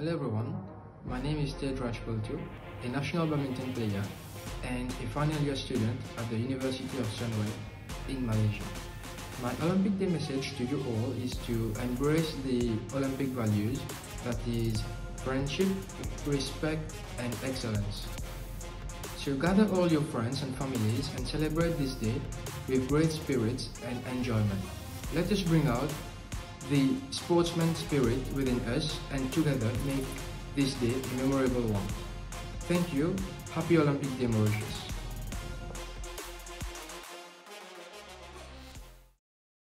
Hello everyone, my name is Tejraj Pultoo, a National Badminton Player and a final year student at the University of Sunway in Malaysia. My Olympic Day message to you all is to embrace the Olympic values, that is, friendship, respect and excellence. So gather all your friends and families and celebrate this day with great spirits and enjoyment. Let us bring out the sportsman spirit within us and together make this day a memorable one. Thank you. Happy Olympic Day Mauritius.